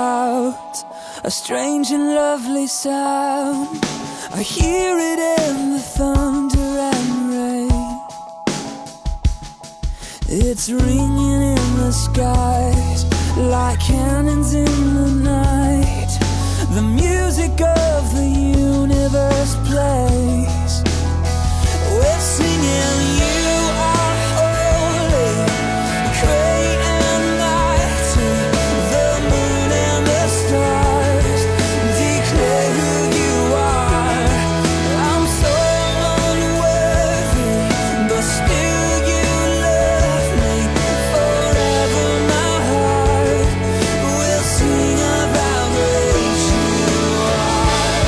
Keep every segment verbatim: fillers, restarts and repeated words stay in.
out, a strange and lovely sound. I hear it in the thunder and rain. It's ringing in the skies like cannons in the night. The music of the universe plays. We're singing, you are holy, great and mighty. The moon and the stars declare who you are. I'm so unworthy, but still you love me forever. My heart will sing of how great you are.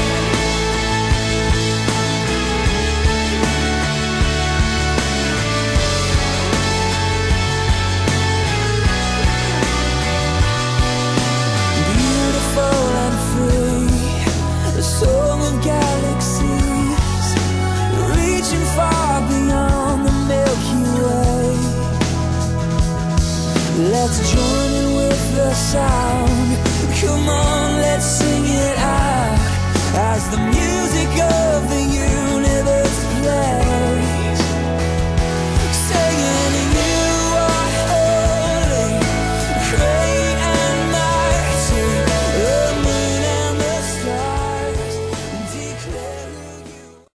Beautiful and free, the song of galaxies, reaching far beyond the Milky Way. Let's join in with the sound